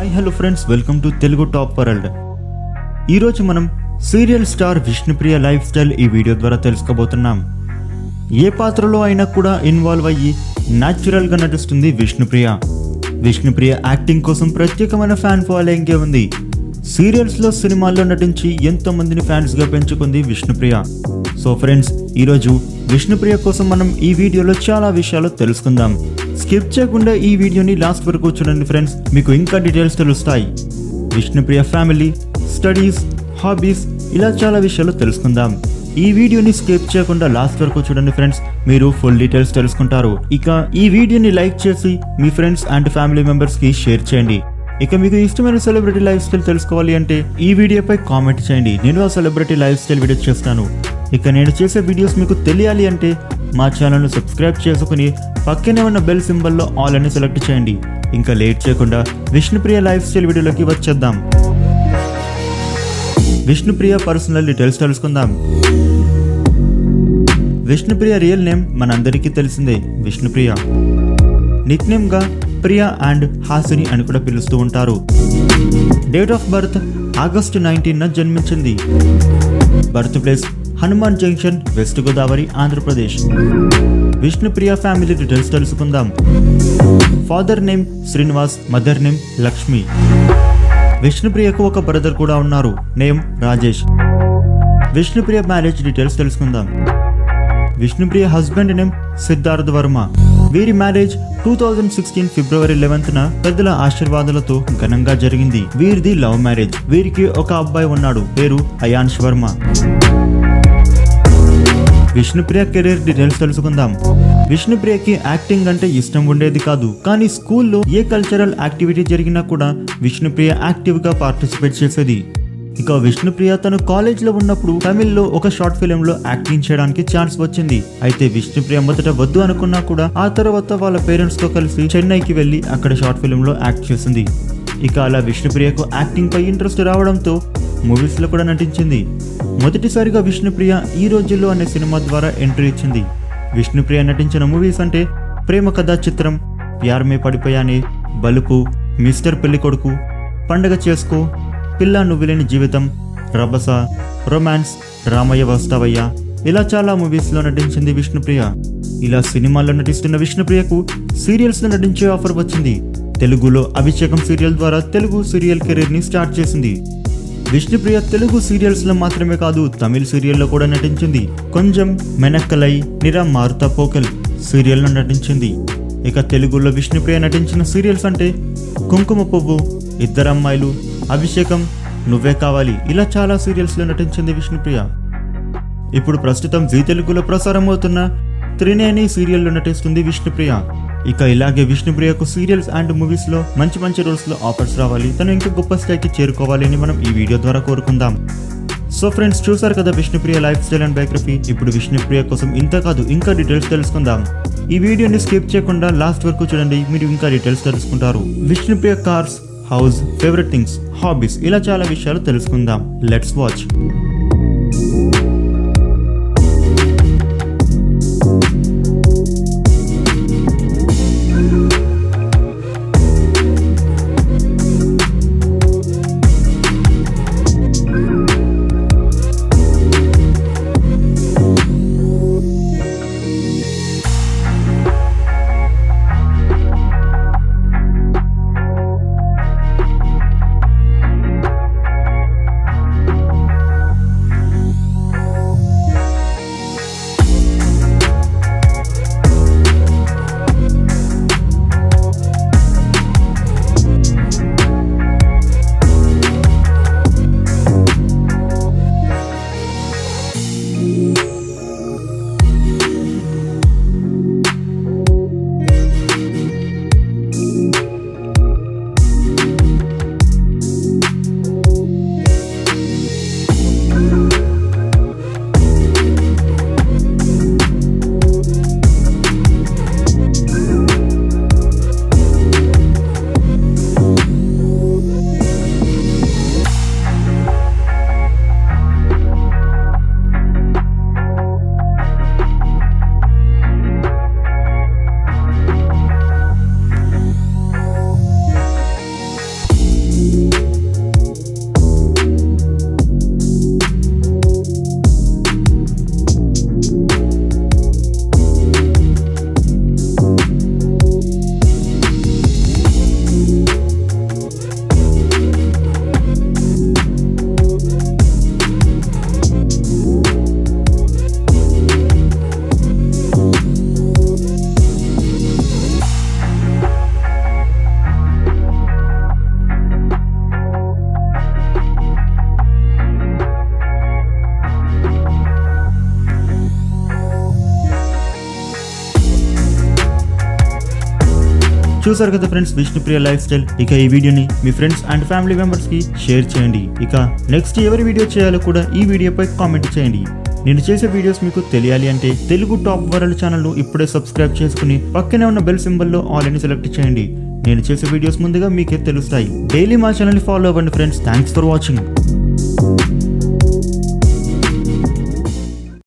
Hi hello friends, welcome to Telugu top world. ఈరోజు మనం serial star Vishnupriya lifestyle ఈ video ద్వారా తెలుసుకోబోతున్నాం. ఏ పాత్రలో అయినా కూడా ఇన్వాల్వ్ అయ్యి న్యాచురల్గా నటిస్తుంది విష్ణుప్రియ. విష్ణుప్రియ యాక్టింగ్ కోసం ప్రత్యేకమైన ఫ్యాన్ ఫాలోయింగ్ ఉంది. సీరియల్స్లో, సినిమాల్లో నటించి ఎంతో మందిని ఫ్యాన్స్గా పెంచుకుంది విష్ణుప్రియ. సో ఫ్రెండ్స్, ఈరోజు విష్ణుప్రియ కోసం మనం ఈ వీడియోలో చాలా విషయాలు తెలుసుకుందాం. స్కిప్ చేయకుండా ఈ వీడియోని లాస్ట్ వరకు చూడండి ఫ్రెండ్స్, మీకు ఇంకా డీటెయిల్స్ తెలుస్తాయి. విష్ణుప్రియ ఫ్యామిలీ, స్టడీస్, హాబీస్, ఇలా చాలా విషయాలు తెలుసుకుందాం. ఈ వీడియోని స్కిప్ చేయకుండా లాస్ట్ వరకు చూడండి ఫ్రెండ్స్, మీరు ఫుల్ డీటెయిల్స్ తెలుసుకుంటారు. ఇక ఈ వీడియోని లైక్ చేసి మీ ఫ్రెండ్స్ అండ్ ఫ్యామిలీ మెంబర్స్కి షేర్ చేయండి. ఇక మీకు ఇష్టమైన సెలబ్రిటీ లైఫ్ స్టైల్ తెలుసుకోవాలి అంటే ఈ వీడియోపై కామెంట్ చేయండి, నేను ఆ సెలబ్రిటీ లైఫ్ స్టైల్ వీడియో చేస్తాను. ఇక నేను చేసే వీడియోస్ మీకు తెలియాలి అంటే మా ఛానల్ను సబ్స్క్రైబ్ చేసుకుని పక్కనే ఉన్న బెల్ సింబల్లో ఆల్ అని సెలెక్ట్ చేయండి. ఇంకా లేట్ చేయకుండా విష్ణుప్రియ లైఫ్ స్టైల్ వీడియోలోకి వచ్చేద్దాం. విష్ణుప్రియ పర్సనల్ డీటెయిల్స్ తెలుసుకుందాం. విష్ణుప్రియ రియల్ నేమ్ మనందరికీ తెలిసిందే, విష్ణుప్రియ. నిక్ నేమ్ గా ప్రియా అండ్ హాసిని అని కూడా పిలుస్తూ ఉంటారు. డేట్ ఆఫ్ బర్త్ ఆగస్టు 19న జన్మించింది. Birth place Hanuman Junction, West Godavari, Andhra Pradesh. Vishnupriya family details తెలుసుకుందాం. Father name Srinivas, mother name Lakshmi. విష్ణుప్రియకు ఒక బ్రదర్ కూడా ఉన్నారు, name Rajesh. Vishnupriya marriage details తెలుసుకుందాం. Vishnupriya husband name Siddharth Varma. వీరి మ్యారేజ్ 2016 ఫిబ్రవరి 11న పెద్దల ఆశీర్వాదాలతో ఘనంగా జరిగింది. వీరిది లవ్ మ్యారేజ్. వీరికి ఒక అబ్బాయి ఉన్నాడు, పేరు అయాన్ష్ వర్మ. విష్ణుప్రియ కెరీర్ డీటెయిల్స్ తెలుసుకుందాం. విష్ణుప్రియకి యాక్టింగ్ అంటే ఇష్టం ఉండేది కాదు, కానీ స్కూల్లో ఏ కల్చరల్ యాక్టివిటీ జరిగినా కూడా విష్ణుప్రియ యాక్టివ్ గా పార్టిసిపేట్ చేసేది. ఇక విష్ణుప్రియ తను కాలేజ్ లో ఉన్నప్పుడు తమిళ్లో ఒక షార్ట్ ఫిలిం లో యాక్టింగ్ చేయడానికి ఛాన్స్ వచ్చింది. అయితే విష్ణుప్రియ మొదట వద్దు అనుకున్నా కూడా ఆ తర్వాత వాళ్ళ పేరెంట్స్ తో కలిసి చెన్నైకి వెళ్లి అక్కడ షార్ట్ ఫిలిం లో యాక్ట్ చేసింది. ఇక అలా విష్ణుప్రియకు యాక్టింగ్ పై ఇంట్రెస్ట్ రావడంతో మూవీస్ లో కూడా నటించింది. మొదటిసారిగా విష్ణుప్రియ ఈ రోజుల్లో అనే సినిమా ద్వారా ఎంట్రీ ఇచ్చింది. విష్ణుప్రియ నటించిన మూవీస్ అంటే ప్రేమ కథా చిత్రం, ప్యార్ మే పడిపోయానే, బలుపు, మిస్టర్ పెళ్లికొడుకు, పండగ చేసుకో, పిల్ల నువ్వులేని జీవితం, రభస, రొమాన్స్, రామయ్య వస్తావయ్య, ఇలా చాలా మూవీస్ లో నటించింది విష్ణుప్రియ. ఇలా సినిమాల్లో నటిస్తున్న విష్ణుప్రియకు సీరియల్స్ లో నటించే ఆఫర్ వచ్చింది. తెలుగులో అభిషేకం సీరియల్ ద్వారా తెలుగు సీరియల్ కెరీర్ ని స్టార్ట్ చేసింది. విష్ణుప్రియ తెలుగు సీరియల్స్ లో మాత్రమే కాదు, తమిళ సీరియల్లో కూడా నటించింది. కొంచెం మెనక్కలై, నిరా మారుతా పోకల్ సీరియల్లో నటించింది. ఇక తెలుగులో విష్ణుప్రియ నటించిన సీరియల్స్ అంటే కుంకుమ పువ్వు, ఇద్దరమ్మాయిలు, అభిషేకం, నువ్వే కావాలి, ఇలా చాలా సీరియల్స్ లో నటించింది విష్ణుప్రియ. ఇప్పుడు ప్రస్తుతం జీ తెలుగులో ప్రసారం అవుతున్న త్రినయని సీరియల్లో నటిస్తుంది విష్ణుప్రియ. ఇక ఇలాగే విష్ణుప్రియకు సీరియల్స్ అండ్ మూవీస్ లో మంచి మంచి రోల్స్ లో ఆఫర్స్ రావాలి, తను ఇంకా గొప్ప స్థాయికి చేరుకోవాలి అని మనం ఈ వీడియో ద్వారా కోరుకుందాం. సో ఫ్రెండ్స్, చూసారు కదా Vishnupriya lifestyle and biography. ఇప్పుడు విష్ణుప్రియ కోసం ఇంత కాదు, ఇంకా డీటెయిల్స్ తెలుసుకుందాం. ఈ వీడియోని స్కిప్ చేయకుండా లాస్ట్ వరకు చూడండి, మీరు ఇంకా డీటెయిల్స్ తెలుసుకుంటారు. Vishnupriya cars, house, favourite things, hobbies, ఇలా చాలా విషయాలు తెలుసుకుందాం. Let's watch. చూసారు కదా ఫ్రెండ్స్ విష్ణుప్రియ లైఫ్ స్టైల్. ఇక ఈ వీడియోని మీ ఫ్రెండ్స్ అండ్ ఫ్యామిలీ మెంబర్స్ కి షేర్ చేయండి. ఇక నెక్స్ట్ ఎవరి వీడియో చేయాలో కూడా ఈ వీడియోపై కామెంట్ చేయండి. నేను చేసే వీడియోస్ మీకు తెలియాలి అంటే తెలుగు టాప్ వరల్డ్ ఛానల్ ఇప్పుడే సబ్స్క్రైబ్ చేసుకుని పక్కనే ఉన్న బెల్ సింబల్లో ఆల్ అని సెలెక్ట్ చేయండి. నేను చేసే వీడియోస్ ముందుగా మీకే తెలుస్తాయి. డైలీ మా ఛానల్ ఫాలో అవ్వండి ఫ్రెండ్స్. Thanks for watching.